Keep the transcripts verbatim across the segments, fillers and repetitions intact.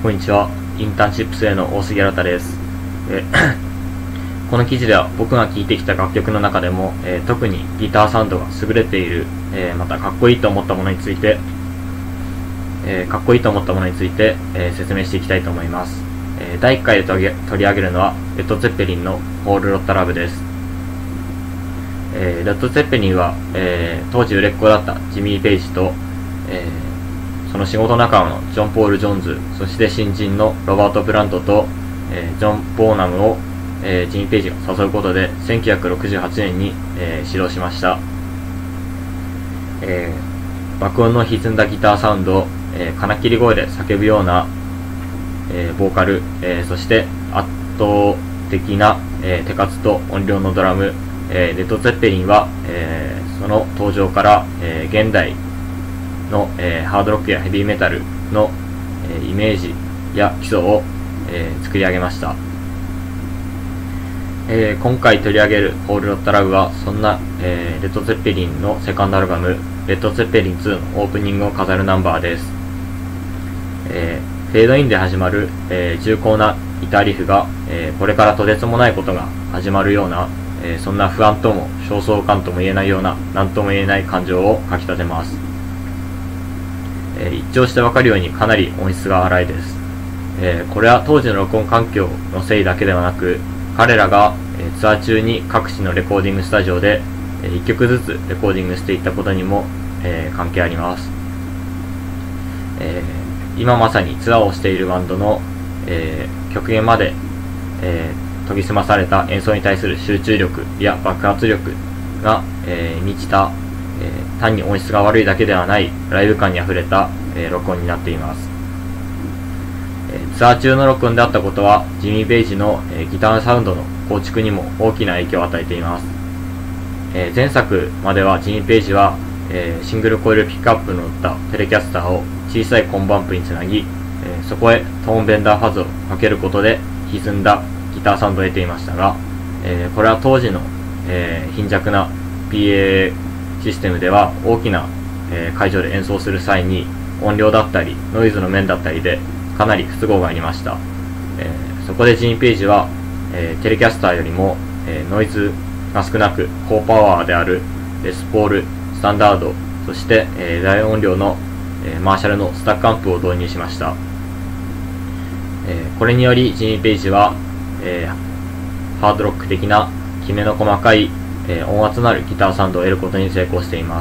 こんにちは。インターンシップ生の大杉新です。えこの記事では僕が聴いてきた楽曲の中でも、えー、特にギターサウンドが優れている、えー、またかっこいいと思ったものについて、えー、かっこいいと思ったものについて、えー、説明していきたいと思います。えー、だいいっかいで取り上げるのはレッド・ツェッペリンのホール・ロッタ・ラブです。えー、レッド・ツェッペリンは、えー、当時売れっ子だったジミー・ペイジと、えーその仕事仲間のジョン・ポール・ジョーンズ、そして新人のロバート・プラントと、えー、ジョン・ボーナムを、えー、ジミー・ペイジが誘うことでせんきゅうひゃくろくじゅうはちねんに、えー、始動しました。えー、爆音の歪んだギターサウンド、えー、金切り声で叫ぶような、えー、ボーカル、えー、そして圧倒的な、えー、手数と音量のドラム、えー、レッド・ツェッペリンは、えー、その登場から、えー、現代の、えー、ハードロックやヘビーメタルの、えー、イメージや基礎を、えー、作り上げました。えー、今回取り上げるホール・ロッタ・ラブはそんな、えー、レッド・ツェッペリンのセカンドアルバムレッド・ツェッペリンツーのオープニングを飾るナンバーです。えー、フェードインで始まる、えー、重厚なギターリフが、えー、これからとてつもないことが始まるような、えー、そんな不安とも焦燥感とも言えないような何とも言えない感情をかきたてます。えー、一聴してわかるようにかなり音質が荒いです。えー、これは当時の録音環境のせいだけではなく、彼らが、えー、ツアー中に各地のレコーディングスタジオで、えー、いっきょくずつレコーディングしていったことにも、えー、関係あります。えー、今まさにツアーをしているバンドの、えー、極限まで、えー、研ぎ澄まされた演奏に対する集中力や爆発力が、えー、満ちたえー、単に音質が悪いだけではないライブ感にあふれた、えー、録音になっています。えー、ツアー中の録音であったことはジミー・ペイジの、えー、ギターサウンドの構築にも大きな影響を与えています。えー、前作まではジミー・ペイジは、えー、シングルコイルピックアップの乗ったテレキャスターを小さいコンバンプにつなぎ、えー、そこへトーンベンダーファズをかけることで歪んだギターサウンドを得ていましたが、えー、これは当時の、えー、貧弱な ピーエーシステムでは大きな、えー、会場で演奏する際に音量だったりノイズの面だったりでかなり不都合がありました。えー、そこでジミー・ペイジは、えー、テレキャスターよりも、えー、ノイズが少なく高パワーであるレスポール、スタンダード、そして、えー、大音量の、えー、マーシャルのスタックアンプを導入しました。えー、これによりジミー・ペイジは、えー、ハードロック的なきめの細かいえー、音圧のあるギターサウンドを得ることに成功しています。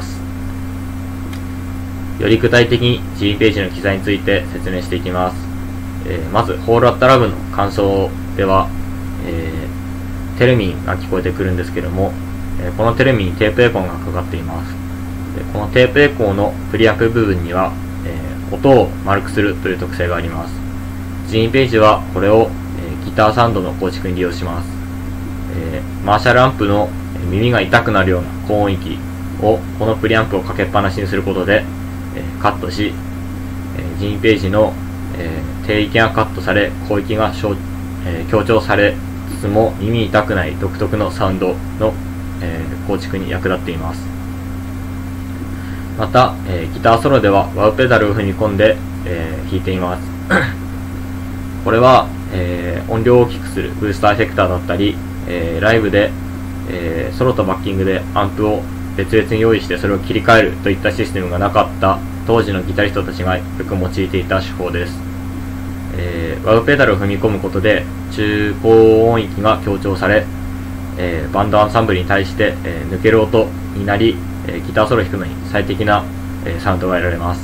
より具体的にジミー・ペイジの機材について説明していきます。えー、まずホール・アット・ラブの感想では、えー、テレミンが聞こえてくるんですけども、えー、このテレミンにテープエコーがかかっています。でこのテープエコーのプリアク部分には、えー、音を丸くするという特性があります。ジミー・ペイジはこれを、えー、ギターサウンドの構築に利用します。えー、マーシャルアンプの耳が痛くなるような高音域をこのプリアンプをかけっぱなしにすることで、えー、カットし、えー、ジミー・ペイジの、えー、低域がカットされ高域が、えー、強調されつつも耳痛くない独特のサウンドの、えー、構築に役立っています。また、えー、ギターソロではワウペダルを踏み込んで、えー、弾いています。これは、えー、音量を大きくするブースターエフェクターだったり、えー、ライブでえー、ソロとバッキングでアンプを別々に用意してそれを切り替えるといったシステムがなかった当時のギタリストたちがよく用いていた手法です。えー、ワウペダルを踏み込むことで中高音域が強調され、えー、バンドアンサンブルに対して、えー、抜ける音になり、えー、ギターソロを弾くのに最適な、えー、サウンドが得られます。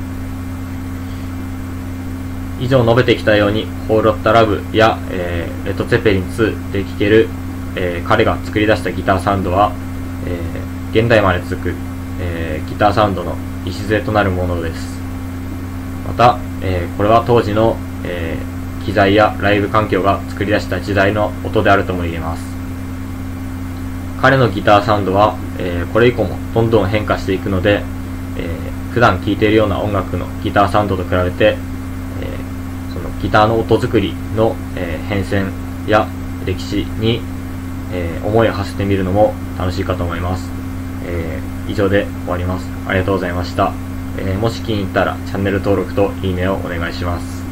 以上述べてきたようにホール・ロッタ・ラブや、えー、レッド・ツェッペリンツーで聴けるえー、彼が作り出したギターサウンドは、えー、現代まで続く、えー、ギターサウンドの礎となるものです。また、えー、これは当時の、えー、機材やライブ環境が作り出した時代の音であるとも言えます。彼のギターサウンドは、えー、これ以降もどんどん変化していくので、えー、普段聴いているような音楽のギターサウンドと比べて、えー、そのギターの音作りの、えー、変遷や歴史にえー、思いを馳せてみるのも楽しいかと思います。えー、以上で終わります。ありがとうございました。えー、もし気に入ったらチャンネル登録といいねをお願いします。